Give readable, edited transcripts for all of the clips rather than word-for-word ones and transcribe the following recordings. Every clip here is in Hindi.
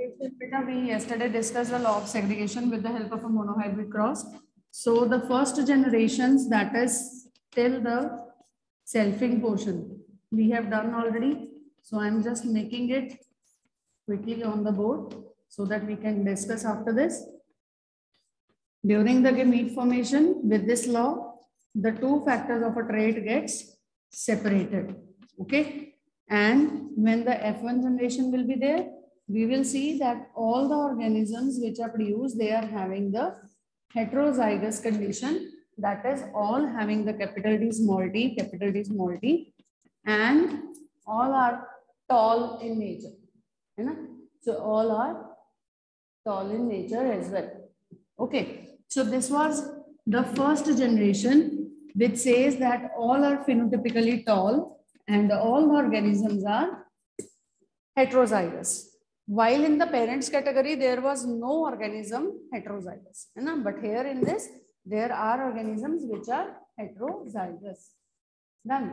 Beta, we yesterday discussed the law of segregation with the help of a monohybrid cross. So the first generations, that is till the selfing portion, we have done already. So I'm just making it quickly on the board so that we can discuss after this. During the gamete formation, with this law, the two factors of a trait gets separated. Okay. And when the F1 generation will be there, we will see that all the organisms which are produced, they are having the heterozygous condition, that is all having the capital T, small t, and all are tall in nature. So all are tall in nature as well. Okay. So this was the first generation which says that all are phenotypically tall and all organisms are heterozygous. While in the parents category, there was no organism heterozygous. But here in this, there are organisms which are heterozygous. Done.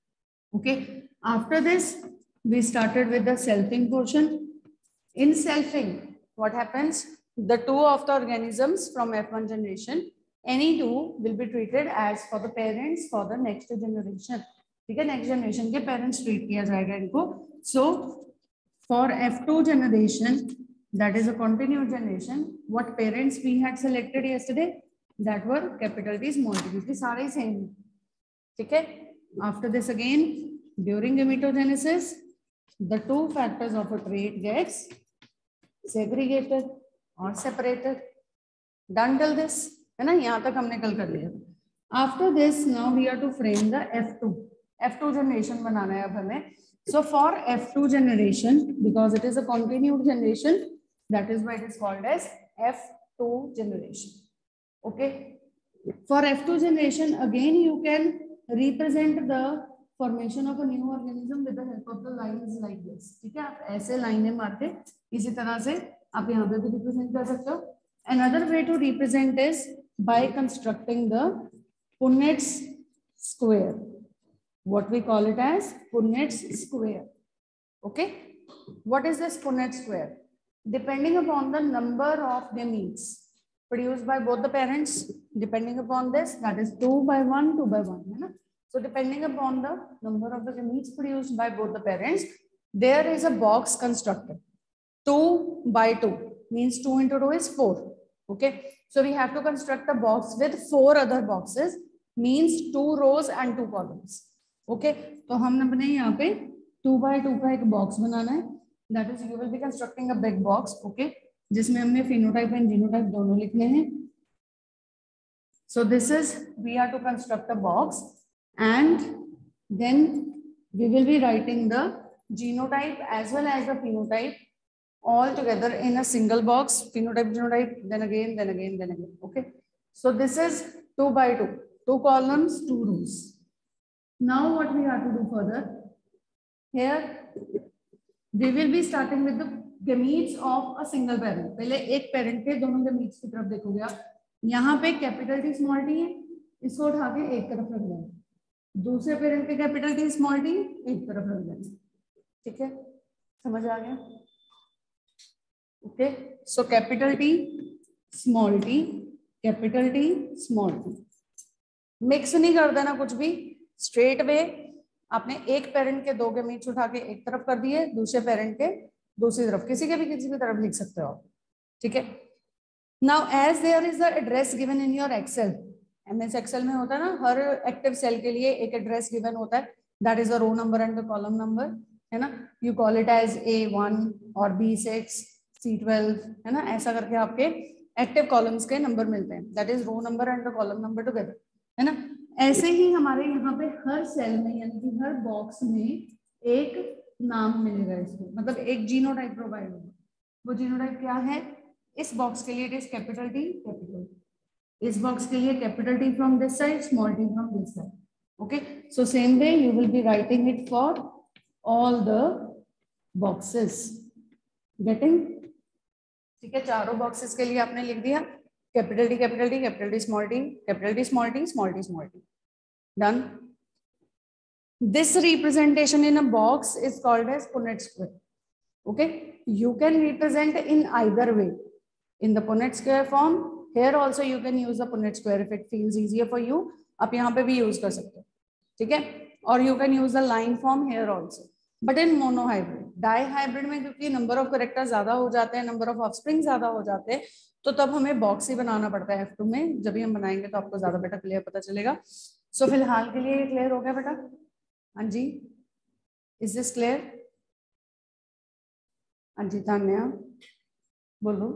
Okay. After this, we started with the selfing portion. In selfing, what happens? The two of the organisms from F1 generation, any two will be treated as for the parents for the next generation. ठीक है, next generation के parents treat किया जाएगा इनको. So for F2 generation, that is a continued generation, what parents we had selected yesterday, that were capital T, small t, क्योंकि सारे ही same हैं. ठीक है. After this again, during gametogenesis, the two factors of a trait gets segregated or separated. Done till this, है ना? यहाँ तक हमने कल कर लिया. After this, now we are to frame the F2 generation बनाना है अब हमें. So for F2 generation, because it is a continued generation, that is why it is called as F2 generation. Okay. For F2 generation, again you can represent the formation of a new organism with the help of the lines like this. ठीक है, आप ऐसे लाइनें मार के इसी तरह से आप यहाँ पे भी represent कर सकते हो. Another way to represent is by constructing the Punnet's square. What we call it as Punnet's square. Okay. What is this Punnet's square? Depending upon the number of gametes produced by both the parents, depending upon this, that is 2 by 1, 2 by 1. है ना? So depending upon the number of the gametes produced by both the parents, there is a box constructed. 2 by 2 means 2 into 2 is 4. Okay. So we have to construct a box with 4 other boxes, means 2 rows and 2 columns. Okay. तो हमने बने यहाँ पे 2 by 2 का एक box बनाना है. That is, you will be constructing a big box. Okay. जिसमें हमने phenotype and genotype दोनों लिखने हैं. So this is, we are to construct a box, and then we will be writing the genotype as well as the phenotype all together in a single box. Phenotype, genotype, then again, then again, then again. Okay. So this is 2 by 2, 2 columns, 2 rows. Now what we have to do further? Here we will be starting with the gametes of a single parent. पहले एक parent के दोनों gametes की तरफ देखोगे आप. यहाँ पे capital T small t है, इसको उठा के एक तरफ रख देना. दूसरे parent के capital T small t एक तरफ रख देना. ठीक है, समझ आ गया? Okay, so capital T small t, capital T small t. Mix नहीं कर देना कुछ भी. Straight way आपने एक पेरेंट के 2 gametes उठा के एक तरफ कर दिए, दूसरे पेरेंट के दूसरी तरफ, किसी भी तरफ लिख सकते हो आप. ठीक है. Now as there is the address given in your Excel, MS Excel में होता है ना, हर एक्टिव सेल के लिए एक एड्रेस गिवन होता है. That is the row number and the column number, है ना. You call it as A1 or B6, C12, है ना. ऐसा करके आपके एक्टिव कॉलम्स के नंबर मिलते हैं. That is row number and the column number together, है ना. ऐसे ही हमारे यहाँ पे हर सेल में, यानी कि हर बॉक्स में एक नाम मिलेगा इसको, मतलब एक जीनोटाइप प्रोवाइड होगा. वो जीनोटाइप क्या है? इस बॉक्स के लिए it is capital T, capital. इस बॉक्स के लिए capital T from this side, small T from this side. Okay. So same way you will be writing it for all the boxes. Getting? ठीक है, चारों बॉक्सेस के लिए आपने लिख दिया capital T, capital T, capital T small T, capital T small T, small T small T. Done. This representation in a box is called as Punnett square. Okay. you can represent in either way, in the Punnett square form. Here also you can use the Punnett square if it feels easier for you. आप यहाँ पे भी use कर सकते हो, ठीक है? और you can use the line form here also. But in monohybrid, dihybrid में क्योंकि number of characters ज्यादा हो जाते हैं, number of offspring ज्यादा हो जाते हैं, तो तब हमें बॉक्स ही बनाना पड़ता है F2 में. जब भी हम बनाएंगे तो आपको ज्यादा बेटा क्लियर पता चलेगा. सो फिलहाल के लिए क्लियर हो गया बेटा? हाँ जी, इज दिस क्लियर? हाँ जी तान्या बोलो.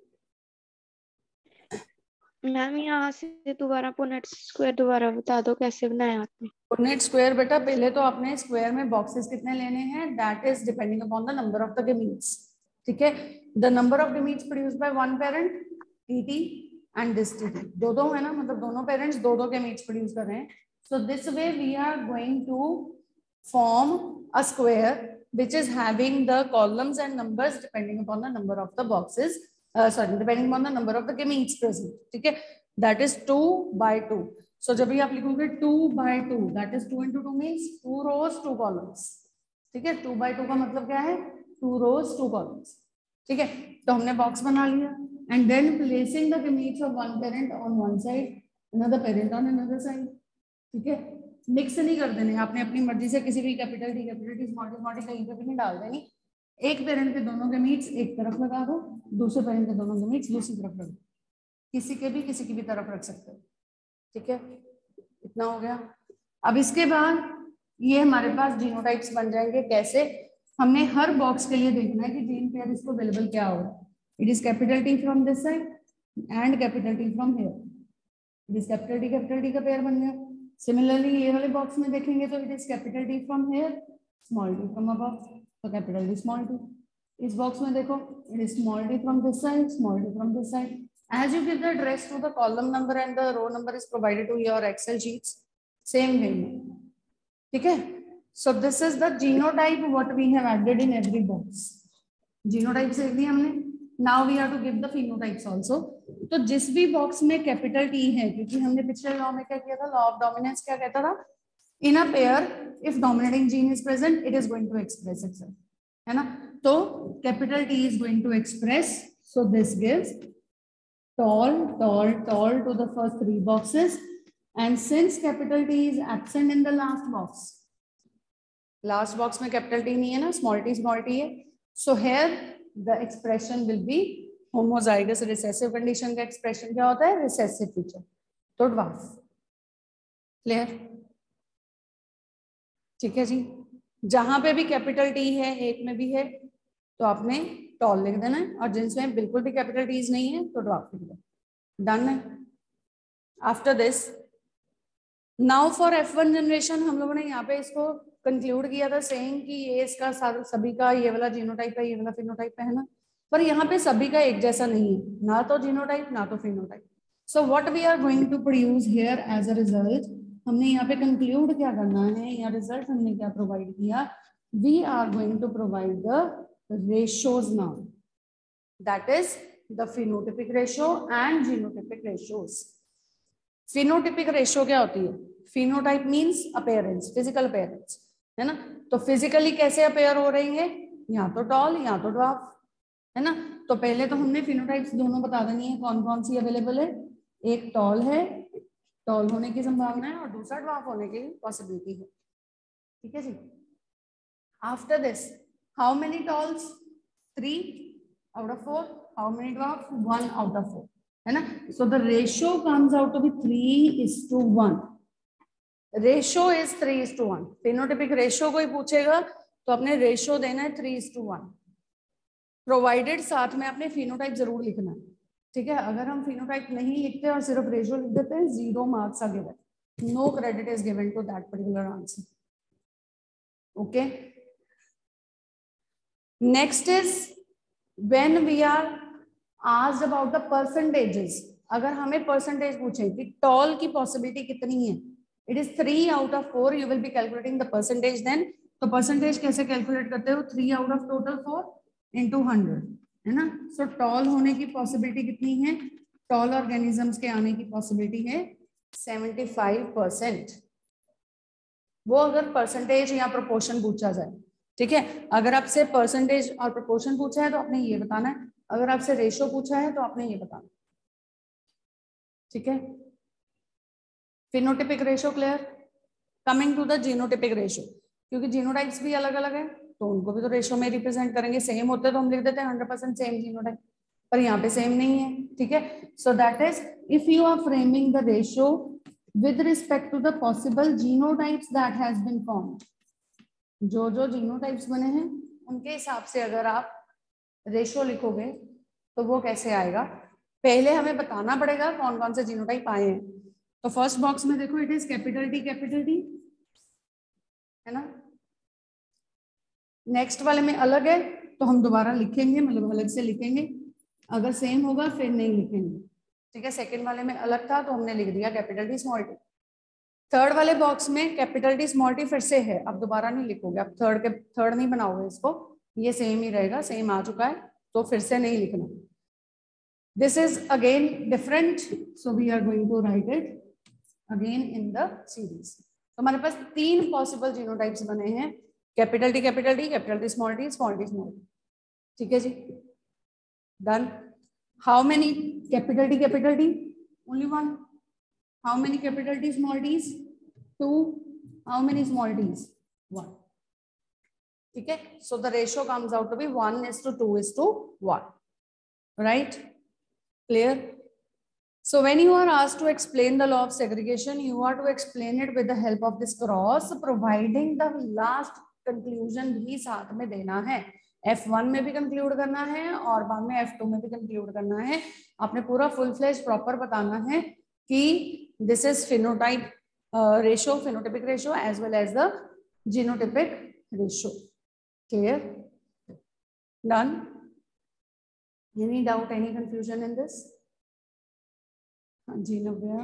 मैम यहाँ से दोबारा पुनेट स्क्वायर दोबारा बता दो कैसे बनाया आपने. पुनेट स्क्वायर बेटा पहले तो आपने स्क्वायर में बॉक्सेस कितने लेने हैं, that is depending upon the number of the gametes. ठीक है, the number of gametes produced by one parent TT and this TT, दो है ना, मतलब दोनों पेरेंट्स दो गेमीट्स प्रोड्यूस कर रहे हैं. So this way we are going to form a square which is having the columns and numbers depending upon the number of the boxes, depending upon the number of the gametes present. ठीक है, that is 2 by 2. So जब भी आप लिखोगे 2 by 2, that is 2 into 2 means 2 rows 2 columns. ठीक है, 2 by 2 का मतलब क्या है, 2 rows 2 columns. ठीक है, तो हमने बॉक्स बना लिया and then placing the gametes of one parent on one side, another parent on another side. ठीक है, मिक्स नहीं कर देने, आपने अपनी मर्जी से किसी भी कैपिटल टी स्मॉल टी कहीं पे भी नहीं डाल देनी. एक पेरेंट के दोनों गेमीट्स एक तरफ लगा दो, दूसरे पेरेंट के दोनों गेमीट्स दूसरी तरफ रख दो, किसी की भी तरफ रख सकते हो. ठीक है, इतना हो गया. अब इसके बाद ये हमारे पास जीनोटाइप्स बन जाएंगे. कैसे? हमने हर बॉक्स के लिए देखना है कि जीन पेयर इसको अवेलेबल क्या होगा. It is capital T from this side and capital T from here. It is capital T का पेयर बन गया. सिमिलरली ये वाले बॉक्स में देखेंगे तो it is capital T from here, small T from above, तो कैपिटल टी स्मॉल टी. इस बॉक्स में देखो it is small T from this side, small T from this side. As you give the address to the column number and the row number is provided to your Excel sheets, same way. ठीक है, so this is the genotype what we have added in every box. Genotype देख दिया हमने. Now we have to give the phenotypes also. तो जिस भी बॉक्स में कैपिटल टी है, क्योंकि हमने पिछले लॉ में क्या किया था, लॉ ऑफ डोमिनेंस क्या कहता था, in a pair if dominating gene is present it is going to express itself, है ना. तो capital T is going to express, so this gives tall to the first three boxes, and since capital T is absent in the last box में capital T नहीं है ना, small t है, so here the expression will be homozygous recessive condition. का expression क्या होता है, recessive feature, तो dwarf. Clear? ठीक है जी. जहां पे भी कैपिटल T है, एक में भी है, तो आपने टॉल लिख देना है, और जिनमें बिल्कुल भी कैपिटल टीज नहीं है तो ड्रॉप लिख दो. डन है. After this now for F1 generation हम लोगों ने यहाँ पे इसको कंक्लूड किया था सेइंग कि ये इसका सभी का ये वाला जीनोटाइप है, ये वाला फिनोटाइप है ना, पर यहाँ पे सभी का एक जैसा नहीं है, ना तो जीनोटाइप ना तो phenotype. So what we are going to produce here as a result, हमने यहाँ पे कंक्लूड क्या करना है, या रिजल्ट हमने क्या प्रोवाइड किया, we are going to provide the ratios now, that is the phenotypic ratio and genotypic ratios. phenotypic ratio क्या होती है, phenotype means appearance, physical appearance, है ना. तो physically कैसे अपेयर हो रही है, या तो टॉल या तो ड्वार्फ, है ना. तो पहले तो हमने phenotypes दोनों बता देनी है, कौन कौन सी अवेलेबल है. एक टॉल है, टॉल होने की संभावना है, और दूसरा ड्वार्फ होने की पॉसिबिलिटी है. ठीक है जी. After this how many talls, 3 out of 4. How many dwarf, 1 out of 4, है ना. so the ratio comes out to be 3:1. ratio is 3:1. phenotypic ratio कोई पूछेगा तो अपने रेशियो देना है 3:1, प्रोवाइडेड साथ में अपने फिनोटाइप जरूर लिखना है. ठीक है, अगर हम फिनोटाइप नहीं लिखते और सिर्फ रेशियो लिख देते हैं, 0 marks are given, no credit is given to that particular answer. Okay. Next is when we are asked about the percentages. अगर हमें परसेंटेज पूछे कि टॉल की पॉसिबिलिटी कितनी है, it is 3 out of 4. You will be calculating the percentage then. तो परसेंटेज कैसे कैलकुलेट करते हो, 3 out of total 4 into 100, है ना. सो टॉल होने की पॉसिबिलिटी कितनी है, टॉल ऑर्गेनिजम्स के आने की पॉसिबिलिटी है 75%. वो अगर परसेंटेज या प्रोपोर्शन पूछा जाए, ठीक है, अगर आपसे परसेंटेज और प्रोपोर्शन पूछा है तो आपने ये बताना है, अगर आपसे रेशो पूछा है तो आपने ये बताना। ठीक है, phenotypic ratio clear. Coming to the genotypic ratio, क्योंकि जीनोटाइप्स भी अलग अलग है तो उनको भी तो रेशो में रिप्रेजेंट करेंगे। सेम होते तो हम लिख देते हैं 100% सेम जीनोटाइप, पर यहाँ पे सेम नहीं है। ठीक है, so that is if you are framing the ratio with respect to the possible genotypes that has been formed, जो जो जीनोटाइप्स बने हैं उनके हिसाब से अगर आप रेशो लिखोगे तो वो कैसे आएगा, पहले हमें बताना पड़ेगा कौन कौन से जीनोटाइप आए हैं। तो फर्स्ट बॉक्स में देखो, इट इज कैपिटल डी है ना। नेक्स्ट वाले में अलग है तो हम दोबारा लिखेंगे, मतलब अलग से लिखेंगे, अगर सेम होगा फिर नहीं लिखेंगे। ठीक है, सेकंड वाले में अलग था तो हमने लिख दिया capital D small T. Third वाले बॉक्स में कैपिटल डी स्मॉल टी फिर से है, अब दोबारा नहीं लिखोगे, अब थर्ड नहीं बनाओगे इसको, ये सेम ही रहेगा, सेम आ चुका है तो फिर से नहीं लिखना। This is again different, so we are going to write it again in the series. तो हमारे पास 3 पॉसिबल जीनोटाइप्स बने हैं, capital D capital D small T small T small T. ठीक है जी, done. How many capital D only 1, how many capital T small Ts 2, how many small Ts 1। ठीक है, so the ratio comes out to be 1:2:1, right? Clear? So when you are asked to explain the law of segregation, you are to explain it with the help of this cross, providing the last conclusion भी साथ में देना है। F1 में भी कंक्लूड करना है और बाद में F2 में भी कंक्लूड करना है। आपने पूरा फुल फ्लेज प्रॉपर बताना है कि this is phenotype ratio, phenotypic ratio as well as the genotypic ratio. Clear? Done? Any doubt, any confusion in this? हाँ जी नव्या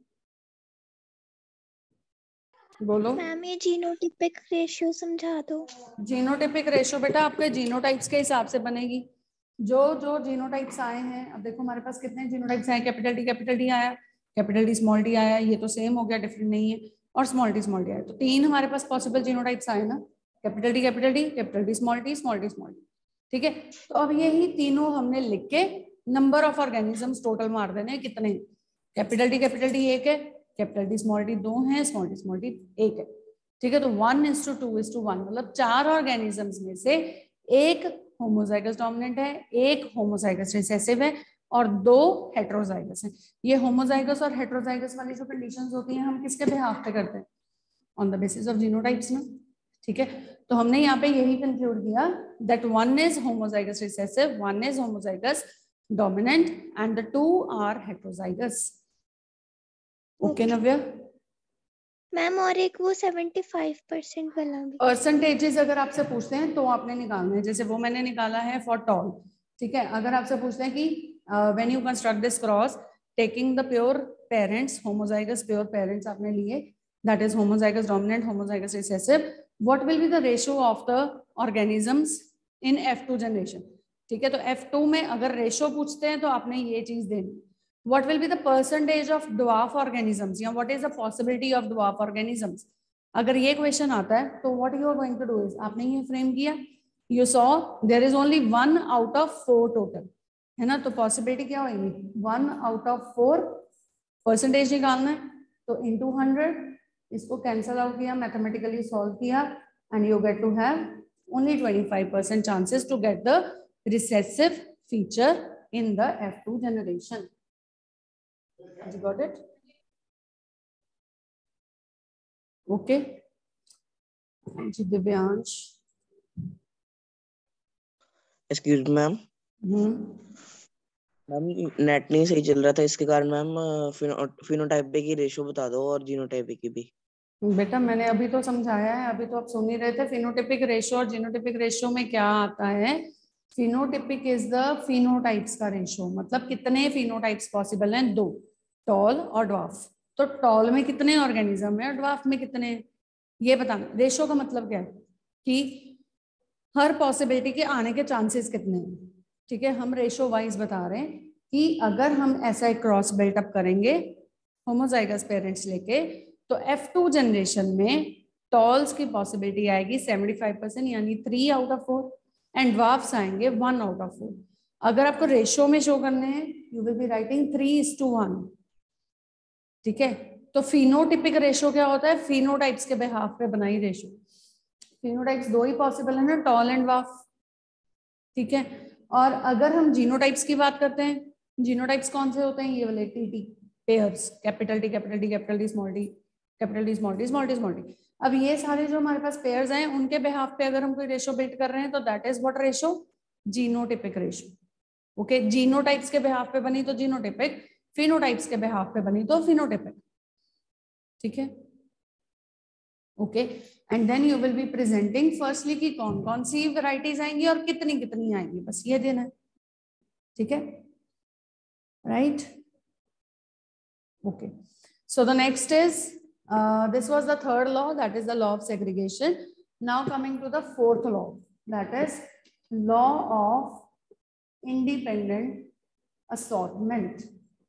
बोलो। मैम ये जीनोटिपिक रेशियो समझा दो। जीनोटिपिक रेशियो बेटा आपके जीनोटाइप्स के हिसाब से बनेगी, जो जो जीनोटाइप्स आए हैं। अब देखो हमारे पास कितने जीनोटाइप्स आए, कैपिटल डी आया, कैपिटल डी स्मॉल डी आया, ये तो सेम हो गया, डिफरेंट नहीं है, और स्मॉल डी आया, तो 3 हमारे पास पॉसिबल जीनोटाइप्स आए ना, capital D capital D small T small T. ठीक है, तो अब यही तीनों हमने लिख के नंबर ऑफ ऑर्गेनिजम्स टोटल मार देने कितने, कैपिटल डी 1 है, कैपिटल डी स्मॉल टी 2 है, स्मॉल टी 1 है। ठीक है, तो 1:2:1 मतलब 4 ऑर्गेनिजम्स में से एक होमोजाइगस डोमिनेंट है, एक होमोजाइगस रिसेसिव है और 2 हेटेरोजाइगस हैं। ये होमोजाइगस और हेटेरोजाइगस वाली जो कंडीशंस होती हैं हम किसके बिहाफ पे करते हैं, on the basis of genotypes ना। ठीक है, तो हमने यहाँ पे यही कंक्लूड किया that 1 is homozygous recessive, 1 is homozygous dominant and the 2 are heterozygous. Okay Navya? Ma'am और एक वो 75% वाला भी। परसेंटेजेस अगर आपसे पूछते हैं तो आपने निकालना है, जैसे वो मैंने निकाला है फॉर टॉल। ठीक है, अगर आपसे पूछते हैं कि when you construct this cross taking the pure parents, homozygous pure parents आपने लिए, that is homozygous dominant, homozygous recessive, what will be the ratio of the organisms in F2 generation. ठीक है, तो F2 में अगर रेशियो पूछते हैं तो आपने ये चीज देनी, what will be the percentage of dwarf organisms या what is the possibility of dwarf organisms। अगर ये क्वेश्चन आता है तो what you are going to do is, आपने ये फ्रेम किया, you saw there is only 1 out of 4 total है ना, तो पॉसिबिलिटी क्या होगी 1 out of 4, परसेंटेज निकालना है तो into 100, इसको कैंसल आउट किया, मैथमेटिकली सॉल्व किया and you get to have only 25% chances to get the recessive feature in the F2 generation. You got it? Okay. Divyansh. Excuse ma'am, ma'am net नहीं सही चल रहा था, इसके कारण मैम फिनोटाइप की रेशियो बता दो और जीनोटाइप की भी। बेटा मैंने अभी तो समझाया है, अभी तो आप सुन ही रहे थे। फिनोटिपिक रेशियो और जीनोटिपिक रेशियो में क्या आता है, फिनोटिपिक इज द फिनोटाइप्स का रेशियो, मतलब कितने फिनोटाइप्स पॉसिबल हैं, 2, टॉल और ड्वार्फ। तो टॉल में कितने ऑर्गेनिज्म है और ड्वार्फ में कितने, ये बताना। रेशियो का मतलब क्या है कि हर पॉसिबिलिटी के आने के चांसेस कितने हैं। ठीक है, हम रेशियो वाइज बता रहे हैं कि अगर हम ऐसा एक क्रॉस बिल्टअप करेंगे होमोजाइगस पेरेंट्स लेके, तो F2 जनरेशन में टॉल्स की पॉसिबिलिटी आएगी 75% यानी 3 आउट ऑफ 4 एंड ड्वार्फ्स आएंगे 1 आउट ऑफ 4. अगर आपको रेशो में शो करने हैं यू विल बी राइटिंग 3:1. ठीक है, तो फिनोटिपिक रेशो क्या होता है? फिनोटाइप्स के बिहाफ पे बनाई रेशो. फिनोटाइप्स 2 ही पॉसिबल है ना, टॉल एंड ड्वार्फ. ठीक है, और अगर हम जीनोटाइप्स की बात करते हैं, जीनोटाइप्स कौन से होते हैं? ये वाले T pairs, capital T capital T capital T small T capital T small T small T small T. अब ये सारे जो हमारे पास पेयर्स हैं उनके बिहाफ पे अगर हम कोई रेशो बिल्ड कर रहे हैं तो that is what ratio? Genotypic ratio. Okay, genotypes के बिहाफ पे बनी तो जीनोटिपिक, फिनोटाइप्स के बिहाफ पे बनी तो फिनोटिपिक. ठीक है, okay. And then you will be presenting firstly कि कौन कौन सी वैरायटीज आएंगी और कितनी कितनी आएंगी, बस ये देना है. ठीक है, right. Okay, so the next is this was the third law, that is the law of segregation. Now coming to the fourth law, that is law of independent assortment.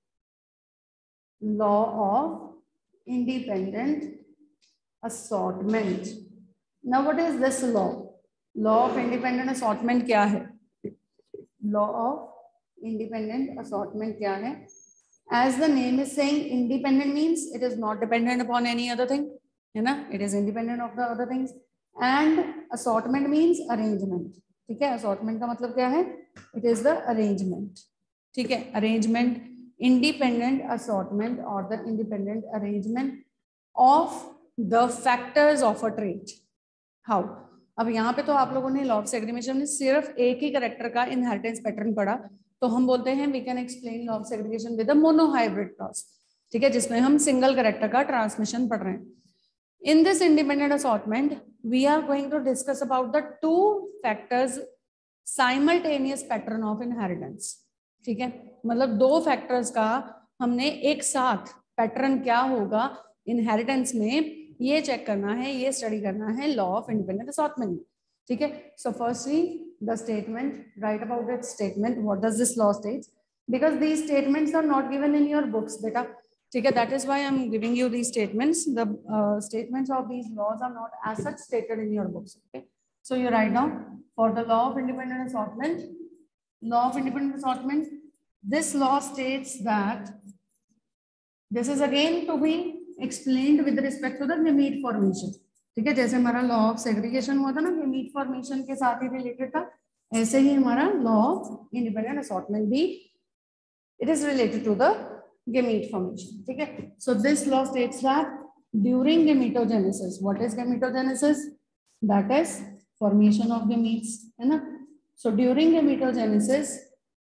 Law of independent assortment. Now what is this law? Law of independent assortment क्या है? Law of independent assortment क्या है? As the name is saying, independent means it is not dependent upon any other thing, है ना? It is independent of the other things. And assortment means arrangement. ठीक है, assortment का मतलब क्या है? It is the arrangement. ठीक है, arrangement, independent assortment or the independent arrangement of the factors of a trait. How? अब यहाँ पे तो आप लोगों ने लॉ ऑफ सेग्रीगेशन में सिर्फ एक ही करेक्टर का इनहेरिटेंस पैटर्न पढ़ा, तो हम बोलते हैं we can explain law of segregation with a monohybrid cross. ठीक है, जिसमें हम सिंगल करेक्टर का ट्रांसमिशन पढ़ रहे हैं. In this independent assortment we are going to discuss about the 2 factors simultaneous pattern of inheritance. ठीक है, मतलब 2 फैक्टर्स का हमने एक साथ पैटर्न क्या होगा इनहेरिटेंस में ये चेक करना है, ये स्टडी करना है लॉ ऑफ इंडिपेंडेंट असॉर्टमेंट. ठीक है, so firstly the statement, write about that statement. What does this law states? Because these statements are not given in your books, beta. Okay, that is why I'm giving you these statements. The statements of these laws are not as such stated in your books. Okay, so you write down for the law of independent assortment. Law of independent assortment. This law states that this is again to be explained with respect to the gamete formation. ठीक है, जैसे हमारा लॉ ऑफ सेग्रीगेशन हुआ था ना, गेमीट फॉर्मेशन के साथ ही रिलेटेड था, ऐसे ही हमारा लॉ ऑफ इंडिपेंडेंट असॉर्टमेंट भी it is related to the gamete formation. ठीक है, so this law states that during gametogenesis, what is gametogenesis? That is formation of gametes, है ना. So during gametogenesis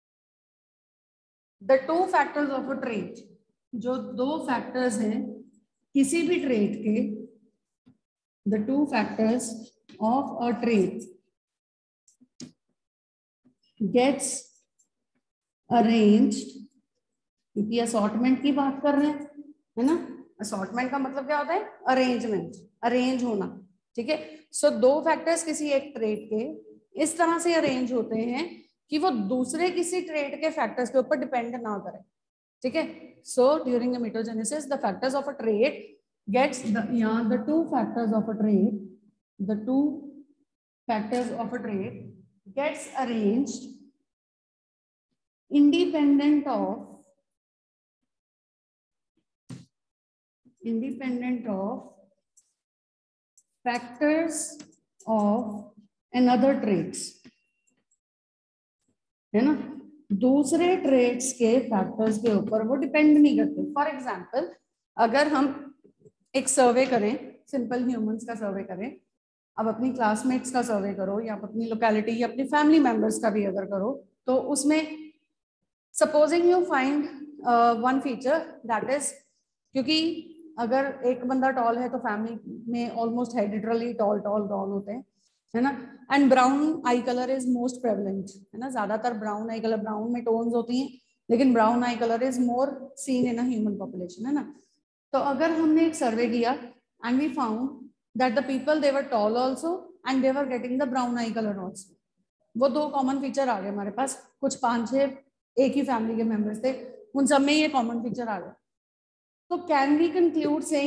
the 2 factors of a trait, जो 2 फैक्टर्स हैं किसी भी ट्रेट के, the 2 factors of a trait gets arranged, क्योंकि असॉर्टमेंट की बात कर रहे हैं, है ना. असॉर्टमेंट का मतलब क्या होता है? अरेंजमेंट, अरेंज होना. ठीक है, सो 2 फैक्टर्स किसी एक ट्रेट के इस तरह से अरेंज होते हैं कि वो दूसरे किसी ट्रेट के फैक्टर्स के ऊपर डिपेंड ना करें. ठीक है, so during gametogenesis the factors of a trait gets the 2 factors of a trait, the 2 factors of a trait gets arranged independent of factors of another traits, है ना. दूसरे ट्रेट्स के फैक्टर्स के ऊपर वो डिपेंड नहीं करते. फॉर एग्जाम्पल, अगर हम एक सर्वे करें, सिंपल ह्यूमंस का सर्वे करें, अब अपनी क्लासमेट्स का सर्वे करो या अपनी लोकेलिटी या अपनी फैमिली मेंबर्स का भी अगर करो, तो उसमें supposing you find 1 feature that is, क्योंकि अगर एक बंदा टॉल है तो फैमिली में ऑलमोस्ट हेरिडिटरली टॉल होते हैं, है ना. And brown eye colour is most prevalent, है ना. ज्यादातर ब्राउन आई कलर, ब्राउन में टोन्स होती हैं, लेकिन brown eye colour is more seen in a human population, है ना. तो अगर हमने एक सर्वे किया and we found that the people they were tall also and they were getting the brown eye colour also, वो 2 कॉमन फीचर आ गए हमारे पास. कुछ 5-6 एक ही फैमिली के मेंबर्स थे, उन सब में ये कॉमन फीचर आ गए. तो कैन वी कंक्लूड सेइंग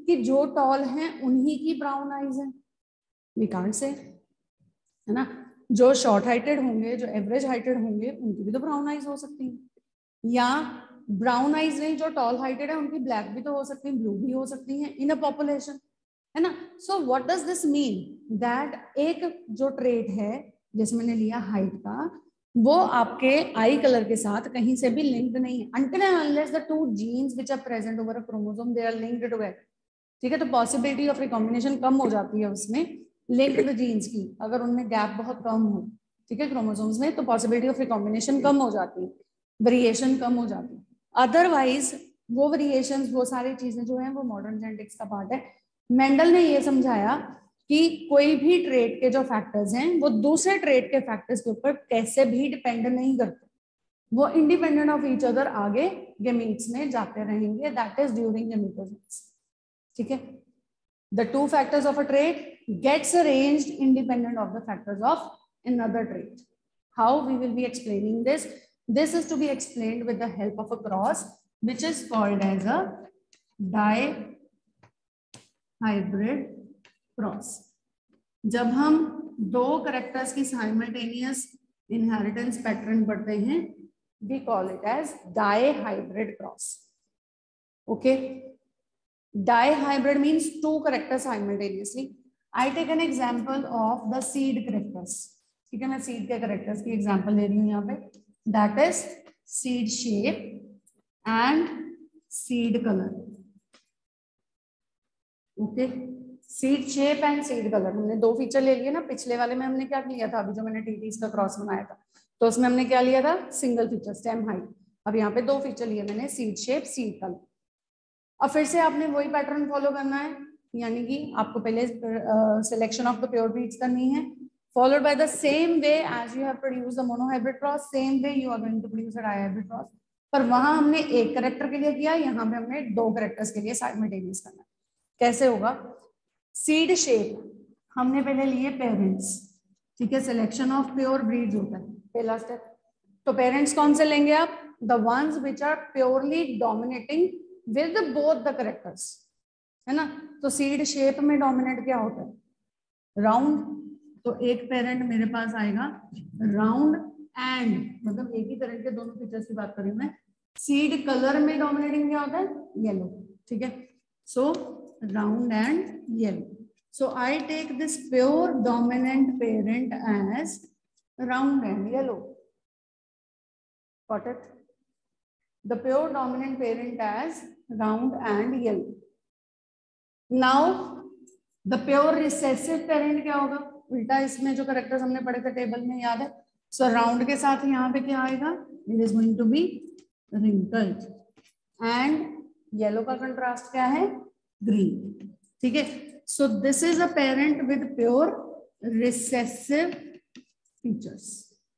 कि जो टॉल हैं उन्हीं की ब्राउन आईज है? वी कांट से, है ना। जो शॉर्ट हाइटेड होंगे, जो एवरेज हाइटेड होंगे, उनकी भी तो ब्राउन आईज हो सकती है, या ब्राउन आईज नहीं, जो टॉल हाइटेड है उनकी ब्लैक भी तो हो सकती है, ब्लू भी हो सकती है इन अ पॉपुलेशन, है ना। So what does this mean, that एक जो ट्रेट है जैसे मैंने लिया हाइट का, वो आपके आई कलर के साथ कहीं से भी लिंक्ड नहीं है until and unless the two genes which are present over a chromosome they are linked together, ठीक है। तो पॉसिबिलिटी ऑफ रिकॉम्बिनेशन कम हो जाती है उसमें लिंक्ड जीन्स की, अगर उनमें गैप बहुत कम हो, ठीक है, क्रोमोसोम्स में, तो पॉसिबिलिटी ऑफ रिकॉम्बिनेशन कम हो जाती है, वेरिएशन कम हो जाती है। अदरवाइज वो वेरिएशंस, वो सारी चीजें जो है वो मॉडर्न जेनेटिक्स का पार्ट है। मेंडल ने ये समझाया कि कोई भी ट्रेट के जो फैक्टर्स हैं वो दूसरे ट्रेट के फैक्टर्स के ऊपर कैसे भी डिपेंड नहीं करते, वो इंडिपेंडेंट ऑफ ईच अदर आगे गेमीट्स में जाते रहेंगे, दैट इज ड्यूरिंग गेमीटोजेनेसिस, ठीक है। The two factors of a trait gets arranged independent of the factors of another trait. How we will be explaining this? This is to be explained with the help of a cross, which is called as a dihybrid cross. जब हम दो करेक्टर्स की साइमल्टेनियस इनहेरिटेंस पैटर्न पढ़ते हैं, we call it as dihybrid cross. Okay, dihybrid means two characters simultaneously. I take an example of the seed characters, ठीक है, मैं सीड के करेक्टर्स की एग्जांपल ले रही हूँ यहाँ पे, that is seed shape and seed colour. Okay, seed shape and seed colour, हमने दो फीचर ले लिए ना। पिछले वाले में हमने क्या किया था, अभी जो मैंने टीटीज का क्रॉस बनाया था, तो उसमें हमने क्या लिया था, सिंगल फीचर स्टेम हाइट। अब यहाँ पे दो फीचर लिए मैंने, सीड शेप, सीड कलर। अब फिर से आपने वही पैटर्न फॉलो करना है, यानी कि आपको पहले selection of the pure breeds करनी है, followed by the same way as you have produced the monohybrid cross, same way you are going to produce a dihybrid cross। पर वहां हमने एक करेक्टर के लिए किया, यहाँ पे हमने दो करेक्टर्स के लिए साइमल्टेनियस करना है। कैसे होगा? सीड शेप हमने पहले लिए पेरेंट्स, ठीक है, सिलेक्शन ऑफ प्योर ब्रीड्स होता है पहला स्टेप। तो पेरेंट्स कौन से लेंगे आप? The ones which are purely dominating with both the characters, है ना। तो सीड शेप में डोमिनेट क्या होता है? राउंड। तो एक पेरेंट मेरे पास आएगा राउंड एंड, मतलब एक ही पेरेंट के दोनों फीचर्स की बात कर रही हूं मैं। सीड कलर में डोमिनेटिंग क्या होता है? येलो, ठीक है। So round and yellow. So I take this pure dominant parent as round and yellow, got it? The pure dominant parent as round and yellow. Now the pure recessive parent क्या होगा? उल्टा, इसमें जो करेक्टर्स हमने पढ़े थे टेबल में, याद है? सो राउंड के साथ यहाँ पे क्या आएगा? It is going to be wrinkled and yellow का कंट्रास्ट क्या है? ग्रीन, ठीक है। So this is a parent with pure recessive features,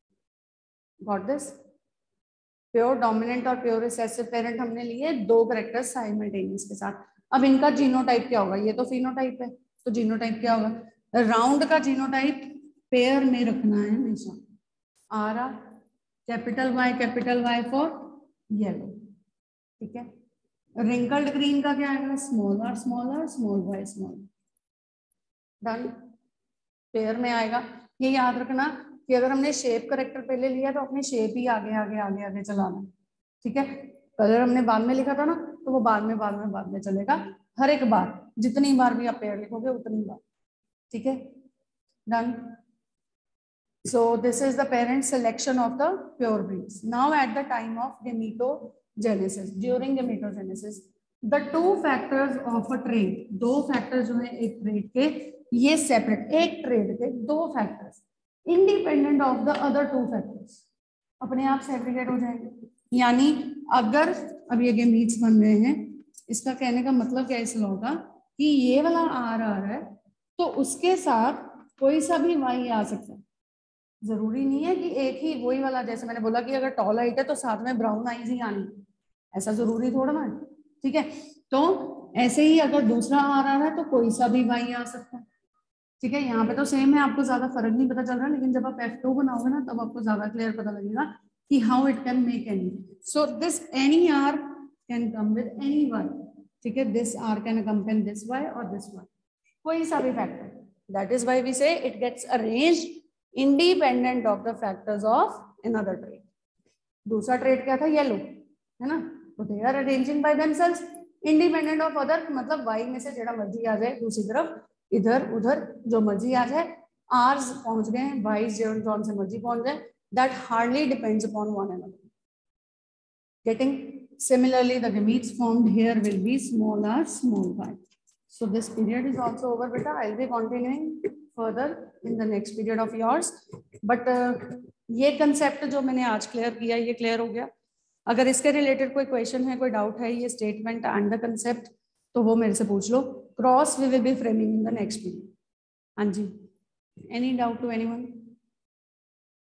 got this? Pure dominant और प्योर रिसेसिव पेरेंट हमने लिए, दो करेक्टर्स साइमल्टेनियस के साथ। अब इनका जीनोटाइप क्या होगा? ये तो फिनोटाइप है, तो जीनोटाइप क्या होगा? राउंड का जीनोटाइप पेयर में रखना है हमेशा, R R, capital Y for yellow, ठीक है। रिंकल्ड ग्रीन का क्या आएगा? Small R small Y small, done. Pair में आएगा। ये याद रखना कि अगर हमने शेप करेक्टर पहले लिया तो अपने शेप ही आगे आगे आगे आगे चलाना, ठीक है। कलर हमने बाद में लिखा था ना, तो वो बाद में चलेगा हर एक बार, जितनी बार भी आप पेयर लिखोगे उतनी बार, ठीक है, done. So this is the parent selection of the pure breeds. Now at the time of gametogenesis, during gametogenesis, the two factors of a trait, दो फैक्टर्स जो है एक ट्रेट के, ये सेपरेट, एक ट्रेट के दो factors independent of the other two factors अपने आप सेग्रीगेट हो जाएंगे। यानी अगर अब ये गेमीट्स बन रहे हैं, इसका कहने का मतलब क्या है इस लॉ का, कि ये वाला आर आ रहा है तो उसके साथ कोई सा भी वाई आ सकता है। जरूरी नहीं है कि एक ही वही वाला, जैसे मैंने बोला कि अगर टॉल हाइट है तो साथ में ब्राउन आईज ही आनी, ऐसा जरूरी थोड़ा ना, ठीक है। तो ऐसे ही अगर दूसरा आ रहा है तो कोई सा भी वाई आ सकता है, ठीक है। यहाँ पे तो सेम है, आपको ज्यादा फर्क नहीं पता चल रहा, लेकिन जब आप F2 बनाओगे ना तब आपको ज्यादा क्लियर पता लगेगा कि how it can make any. So this any R can come with any Y, ठीक है, this r can accompany this y और दिस y, कोई सा भी factor, that is why we say it gets arranged independent of the factors of another trait. दूसरा ट्रेट क्या था, येलो, है ना, तो they are arranging by themselves independent of other, मतलब y में से जेड़ा मर्जी आ जाए दूसरी तरफ, इधर उधर जो मर्जी आ जाए, आर्स पहुंच गए, वाई जॉन से मर्जी पहुंच जाए, that hardly depends upon one another. Getting similarly the gametes formed here will be small r small y. So this period is also over beta. I'll be continuing further in the next period of yours. But ये concept जो मैंने आज clear किया ये clear हो गया। अगर इसके related कोई question है, कोई doubt है, ये statement and the concept, तो वो मेरे से पूछ लो। Cross we will be framing in the next period. हाँ जी, any doubt to anyone?